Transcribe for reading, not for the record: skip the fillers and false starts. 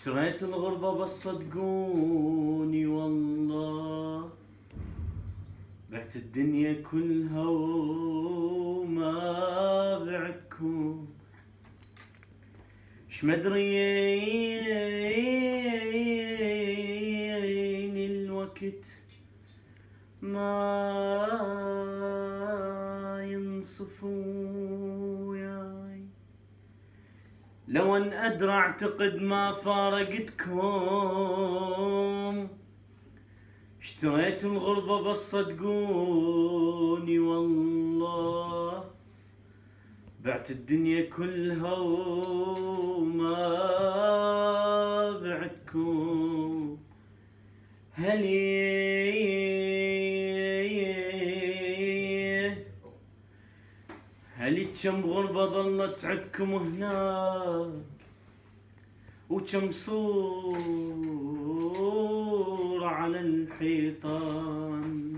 اشتريت الغربة بس صدقوني والله، بعت الدنيا كلها وما بعتكم. شمدريين الوقت ما ينصفوا وياي، لو ان ادرى اعتقد ما فارقتكم. اشتريت الغربة بس صدقوني والله، بعت الدنيا كلها وما بعتكم. هلي كم غربة ظلت عندكم هناك، وكم صورة على الحيطان.